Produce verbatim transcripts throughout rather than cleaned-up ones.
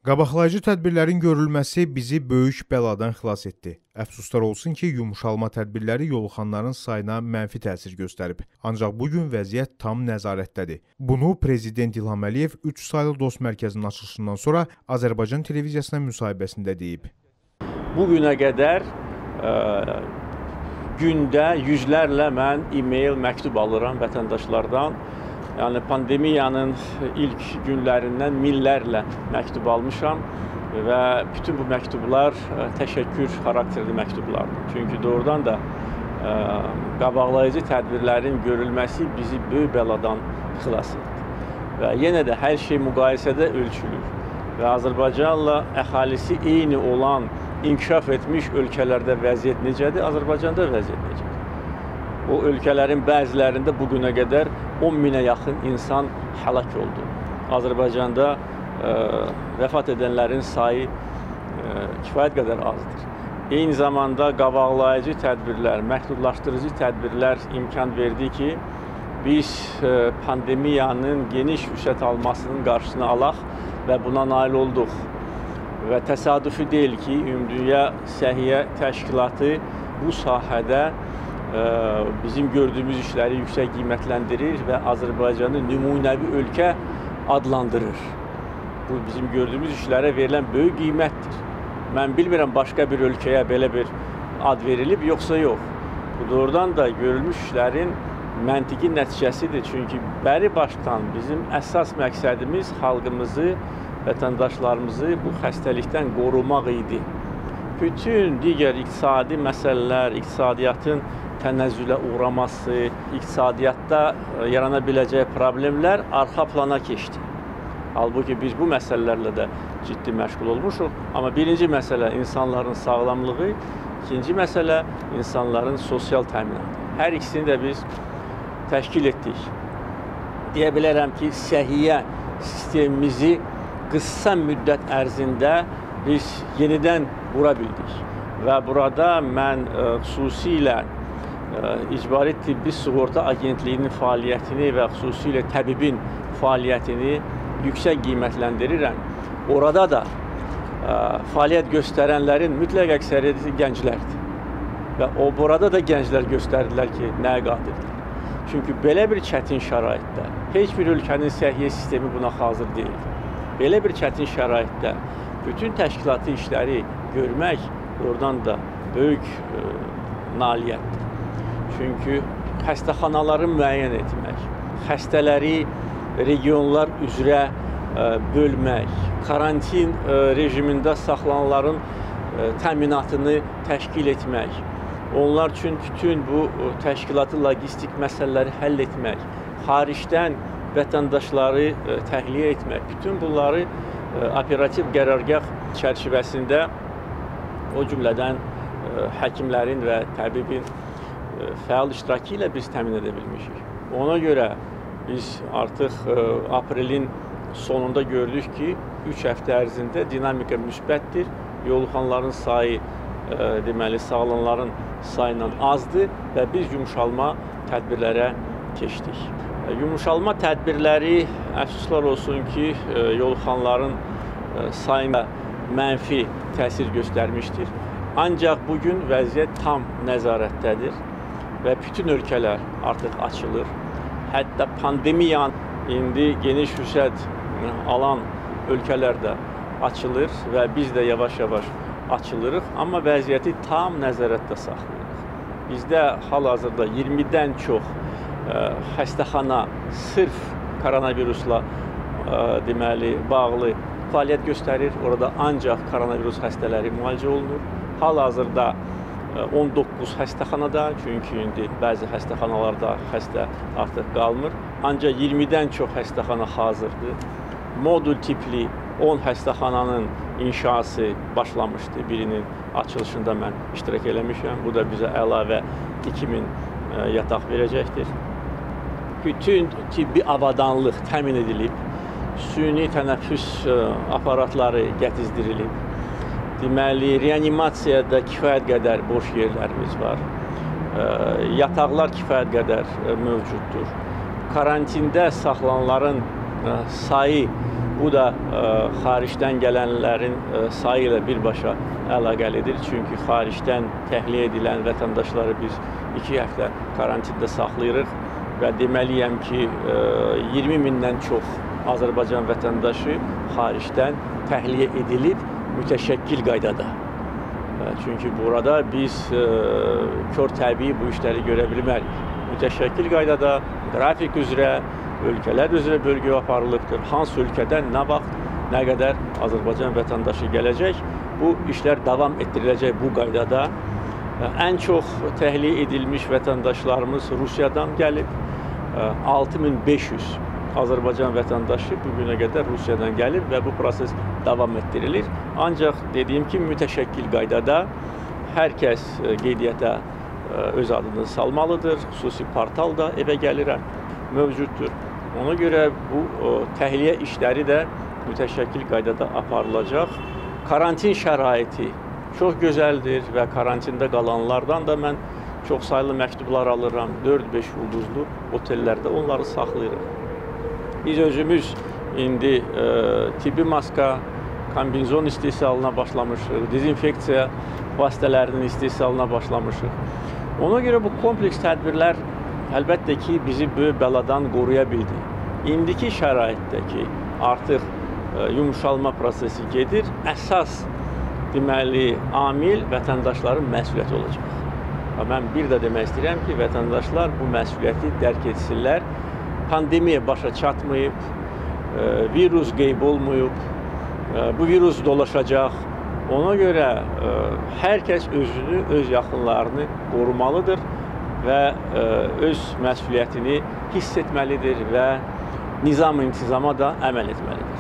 Qabaqlayıcı tədbirlərin görülməsi bizi böyük bəladan xilas etdi. Əfsuslar olsun ki, yumuşalma tədbirləri yoluxanların sayına mənfi təsir göstərib. Ancaq bugün vəziyyət tam nəzarətdədir. Bunu Prezident İlham Əliyev üç saylı dost mərkəzinin açılışından sonra Azərbaycan televiziyasına müsahibəsində deyib. Bugünə qədər ə, gündə yüzlərlə mən e-mail, məktub alıram vətəndaşlardan. Yəni pandemiyanın ilk günlərindən minlərlə məktub almışam və bütün bu məktublar təşəkkür xarakterli məktublardır. Çünki doğrudan da ə, qabaqlayıcı tədbirlərin görülməsi bizi böyük bəladan xilas etdi. Və yenə də hər şey müqayisədə ölçülür və Azərbaycanla əhalisi eyni olan inkişaf etmiş ölkələrdə vəziyyət necədir, Azərbaycanda vəziyyət necədir? O ölkələrin bəzilərində bugünə qədər on minə yaxın insan həlak oldu. Azərbaycanda ə, vəfat edənlərin sayı ə, kifayət qədər azdır. Eyni zamanda qabaqlayıcı tədbirlər, məhdudlaşdırıcı tədbirlər imkan verdi ki, biz ə, pandemiyanın geniş vüsət almasının qarşısını alaq və buna nail olduq. Və təsadüfi deyil ki, Ümumdünya Səhiyyə Təşkilatı bu sahədə bizim gördüyümüz işləri yüksək qiymətləndirir və Azərbaycanı nümunəvi ölkə adlandırır. Bu bizim gördüyümüz işlərə verilən böyük qiymətdir. Mən bilmirəm başqa bir ölkəyə belə bir ad verilib, yoxsa yox. Bu doğrudan da görülmüş işlərin məntiqi nəticəsidir. Çünki bəri başdan bizim əsas məqsədimiz xalqımızı, vətəndaşlarımızı bu xəstəlikdən qorumaq idi. Bütün digər iqtisadi məsələlər, iqtisadiyyatın tənəzzülə uğraması, iqtisadiyyatda yarana biləcək problemlər arxa plana keçdi. Halbuki biz bu məsələlərlə də ciddi məşğul olmuşuq. Amma birinci məsələ insanların sağlamlığı, ikinci məsələ insanların sosial təminatı. Hər ikisini də biz təşkil etdik. Deyə bilərəm ki, səhiyyə sistemimizi qısa müddət ərzində biz yenidən qura bildik. Və burada mən ə, xüsusilə İcbari Tibbi Sığorta Agentliyinin fəaliyyətini və xüsusilə təbibin fəaliyyətini yüksək qiymətləndirirəm. Orada da ə, fəaliyyət göstərənlərin mütləq əksəriyyəti gənclərdir. Və o burada da gənclər göstərdilər ki, nəyə qadirdir. Çünki belə bir çətin şəraitdə heç bir ölkənin səhiyyə sistemi buna hazır deyil. Belə bir çətin şəraitdə bütün təşkilatı işləri görmək oradan da böyük ə, nailiyyətdir. Çünki xəstəxanaları müəyyən etmək, xəstələri regionlar üzrə ə, bölmək, karantin ə, rejimində saxlananların ə, təminatını təşkil etmək, onlar üçün bütün bu ə, təşkilatı logistik məsələləri həll etmək, xaricdən vətəndaşları ə, təxliyə etmək, bütün bunları ə, operativ qərargah çərçivəsində o cümlədən ə, həkimlərin və təbibin fəal iştirakı ilə biz təmin edə bilmişik. Ona görə biz artıq ə, aprelin sonunda gördük ki, üç həftə ərzində dinamika müsbətdir. Yoluxanların sayı, ə, deməli, sağlananların sayından azdır və biz yumuşalma tədbirlərə keçdik. Yumuşalma tədbirləri, əfsuslar olsun ki, ə, yoluxanların ə, sayına mənfi təsir göstərmişdir. Ancaq bugün vəziyyət tam nəzarətdədir və bütün ölkələr artıq açılır. Hətta pandemiyanın indi geniş vüsət alan ölkələr də açılır və biz də yavaş-yavaş açılırıq, amma vəziyyəti tam nəzarətdə saxlayırıq. Bizdə hal-hazırda iyirmidən çox ə, xəstəxana sırf koronavirusla ə, deməli, bağlı fəaliyyət göstərir. Orada ancaq koronavirus xəstələri müalicə olunur. Hal-hazırda on doqquz xəstəxanada, çünki indi bəzi xəstəxanalarda xəstə artıq qalmır. Ancaq iyirmidən çox xəstəxana hazırdır. Modul tipli on xəstəxananın inşası başlamışdı. Birinin açılışında mən iştirak eləmişəm. Bu da bizə əlavə iki min yataq verəcəkdir. Bütün tibbi avadanlıq təmin edilib. Süni tənəffüs aparatları gətizdirilib. Deməli, reanimasiyada kifayət qədər boş yerlərimiz var. Yataqlar kifayət qədər mövcuddur. Karantində saxlananların sayı Bu da ə, xaricdən gələnlərin ə, sayı ilə birbaşa əlaqəlidir. Çünki xaricdən təxliyə edilən vətəndaşları biz iki həftə karantində saxlayırıq və deməliyəm ki, ə, iyirmi mindən çox Azərbaycan vətəndaşı xaricdən təxliyə edilib mütəşəkkil qaydada. Çünki burada biz ə, kör təbii bu işləri görə bilmərik. Mütəşəkkil qaydada, qrafik üzrə, ölkələr üzrə bölgəyə aparılıbdır. Hansı ölkədən, nə vaxt, nə qədər Azərbaycan vətəndaşı gələcək, bu işlər davam etdiriləcək bu qaydada. Ən çox təxliyə edilmiş vətəndaşlarımız Rusiyadan gəlib. altı min beş yüz Azərbaycan vətəndaşı bugünə qədər Rusiyadan gəlib və bu proses davam etdirilir. Ancaq dediyim kimi mütəşəkkil qaydada hər kəs qeydiyyata öz adını salmalıdır. Xüsusi portal da evə gəlirəm mövcuddur. Ona görə bu təxliyə işləri də mütəşəkkil qaydada aparılacaq. Karantin şəraiti çox gözəldir və karantində qalanlardan da mən çox saylı məktublar alıram. dörd beş ulduzlu otellərdə onları saxlayırıq. Biz özümüz indi e, tibbi maska, kombinzon istehsalına başlamışıq, dezinfeksiya vasitələrinin istehsalına başlamışıq. Ona görə bu kompleks tədbirlər əlbəttə ki, bizi böyük bəladan qoruya bildi. İndiki şəraitdəki artıq e, yumuşalma prosesi gedir. Əsas deməli amil vətəndaşların məsuliyyəti olacaq. Mən bir də demək istəyirəm ki, vətəndaşlar bu məsuliyyəti dərk etsinlər. Pandemiya başa çatmayıb, e, virus qeyb olmayıb, e, bu virus dolaşacaq. Ona görə e, hər kəs özünü, öz yaxınlarını qorumalıdır və ə, öz məsuliyyətini hiss etməlidir və nizam-intizama da əməl etməlidir.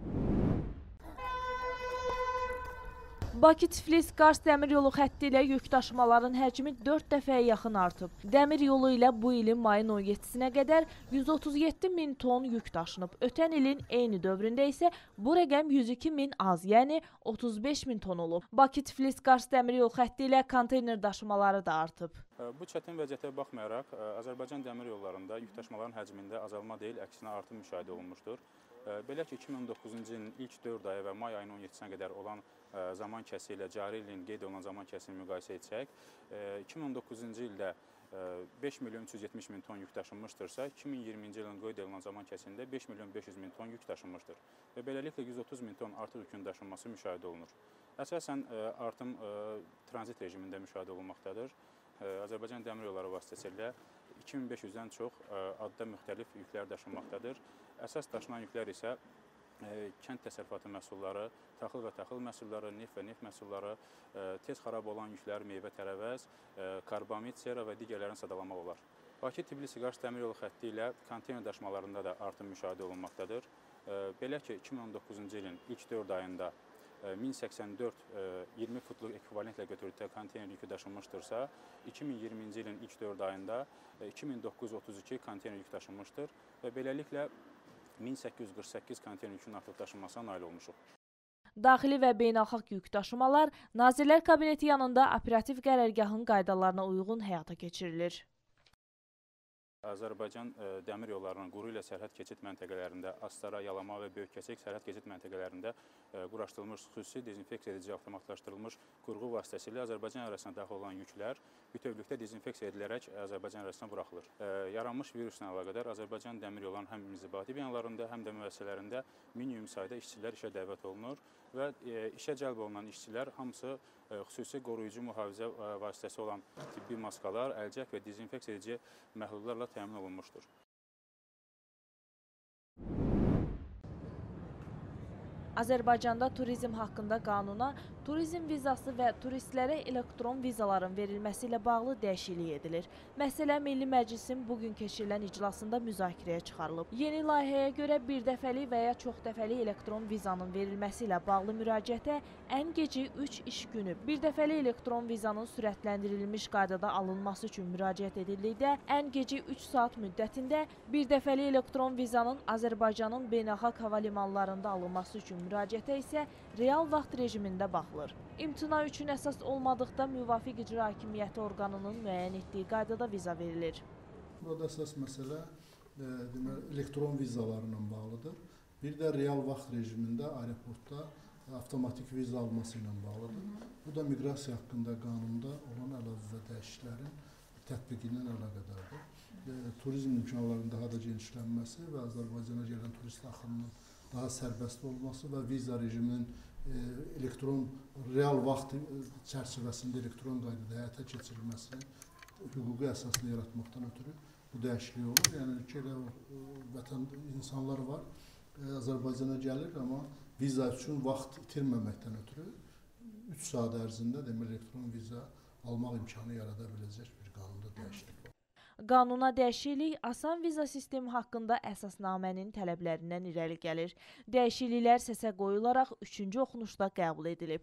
Bakı-Tiflis-Qars dəmir yolu xətti ilə yük daşımaların həcmi dörd dəfəyə yaxın artıb. Dəmir yolu ilə bu ilin mayın on yeddisinə qədər yüz otuz yeddi min ton yük daşınıb. Ötən ilin eyni dövründə isə bu rəqəm yüz iki min az, yəni otuz beş min ton olub. Bakı-Tiflis-Qars dəmir yolu xətti ilə konteyner daşımaları da artıb. Bu çətin vəziyyətə baxmayaraq, Azərbaycan dəmir yollarında yük daşımaların həcmində azalma deyil, əksinə artım müşahidə olunmuşdur. Belə ki, iki min on doqquzuncu ilin ilk dörd ayı və may ayının on yeddisinə qədər olan zaman kəsi ilə cari ilin qeyd olunan zaman kəsini müqayisə etsək, iki min on doqquzuncu ildə beş milyon üç yüz yetmiş min ton yük daşınmışdırsa, iki min iyirminci ilin qeyd olunan zaman kəsində beş milyon beş yüz min ton yük daşınmışdır və beləliklə yüz otuz min ton artıq yükün daşınması müşahidə olunur. Əsasən artım tranzit rejimində müşahidə olunmaqdadır. Azərbaycan dəmir yolları vasitəsilə iki min beş yüzdən çox adda müxtəlif yüklər daşınmaqdadır. Əsas daşınan yüklər isə kənd təsərrüfatı məhsulları, taxıl və taxıl məhsulları, neft və neft məhsulları, tez xarab olan yüklər, meyvə tərəvəz, karbamid, sera və digərlərini sadalamaq olar. Bakı-Tbilisi-Qars dəmir yolu xətti ilə konteyner daşımalarında da artım müşahidə olunmaqdadır. Belə ki, iki min on doqquzuncu ilin ilk dörd ayında min səksən dörd iyirmi futluq ekvivalentlə götürdükdə konteyner yükü daşınmışdırsa, iki min iyirminci ilin ilk dörd ayında iki min doqquz yüz otuz iki konteyner yük daşınmışdır və beləliklə min səkkiz yüz qırx səkkiz konteyner yükün artıq daşınmasına nail olmuşuq. Daxili və beynəlxalq yük daşımalar Nazirlər Kabineti yanında operativ qərargahın qaydalarına uyğun həyata keçirilir. Azərbaycan dəmir yollarının quru ilə sərhəd keçid məntəqələrində, Astara, Yalama və Böyükkeçək sərhəd keçid məntəqələrində quraşdırılmış xüsusi dezinfeksiya edici avtomatlaşdırılmış qurğu vasitəsilə Azərbaycan ərazisinə daxil olan yüklər bütövlükdə dezinfeksiya edilərək Azərbaycan ərazisinə buraxılır. Yaranmış virusla əlaqədar Azərbaycan dəmir yollarının həm inzibati binalarında, həm də müəssisələrində minimum sayda işçilər işə dəvət olunur və işə cəlb olunan işçilər hamısı xüsusi qoruyucu mühafizə vasitəsi olan tibbi maskalar, əlcək və dezinfeksiya edici məhlullarla təmin olunmuşdur. Azərbaycanda turizm haqqında qanuna turizm vizası və turistlərə elektron vizaların verilməsi ilə bağlı dəyişiklik edilir. Məsələ Milli Məclisin bugün keçirilən iclasında müzakirəyə çıxarılıb. Yeni layihəyə görə bir dəfəli və ya çox dəfəli elektron vizanın verilməsi ilə bağlı müraciətə ən gecə üç iş günü, bir dəfəli elektron vizanın sürətləndirilmiş qaydada alınması üçün müraciət edildikdə ən gecə üç saat müddətində, bir dəfəli elektron vizanın Azərbaycanın beynəlxalq hava limanlarında alınması üçün müraciətə isə real vaxt rejimində baxılır. İmtina üçün əsas olmadıqda müvafiq icra hakimiyyəti orqanının müəyyən etdiyi qaydada viza verilir. Burada əsas məsələ elektron vizalarla bağlıdır. Bir də real vaxt rejimində aeroportda avtomatik viza alması ilə bağlıdır. Bu da miqrasiya haqqında qanunda olan əlavə və dəyişikliklərin tətbiqi ilə əlaqədardır. Turizm imkanlarının daha da genişlənməsi və Azərbaycana gələn turist axınının daha sərbəst olması və viza rejiminin elektron real vaxt çərçivəsində elektron qaydada həyata keçirilməsinin hüquqi əsasını yaratmaqdan ötürü bu dəyişiklik olur. Yəni ölkədə vətən insanlar var, Azərbaycana gəlir, amma viza üçün vaxt itirməməkdən ötürü üç saat ərzində demək elektron viza almaq imkanı yarada biləcək bir qanunda dəyişiklik var. Qanuna dəyişiklik asan viza sistemi haqqında əsasnamənin tələblərindən irəli gəlir. Dəyişikliklər səsə qoyularaq üçüncü oxunuşda qəbul edilib.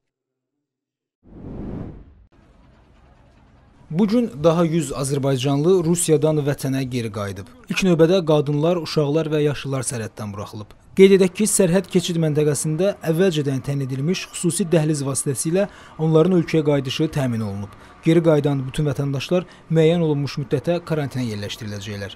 Bugün daha yüz azərbaycanlı Rusiyadan vətənə geri qayıdıb. İlk növbədə qadınlar, uşaqlar və yaşlılar sərhəddən buraxılıb. Qeyd edək ki, sərhəd keçid məntəqəsində əvvəlcədən təyin edilmiş xüsusi dəhliz vasitəsilə onların ölkəyə qayıdışı təmin olunub. Geri qayıdan bütün vətəndaşlar müəyyən olunmuş müddətə karantinə yerləşdiriləcəklər.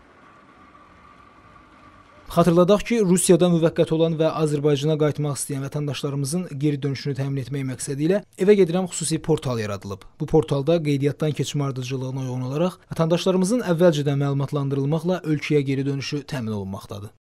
Xatırladaq ki, Rusiyada müvəqqəti olan və Azərbaycana qayıtmaq istəyən vətəndaşlarımızın geri dönüşünü təmin etmək məqsədi ilə Evə Gedirəm xüsusi portal yaradılıb. Bu portalda qeydiyyatdan keçmə ardıcıllığına uyğun olaraq vətəndaşlarımızın əvvəlcədən məlumatlandırılmaqla ölkəyə geri dönüşü təmin olunmaqdadır.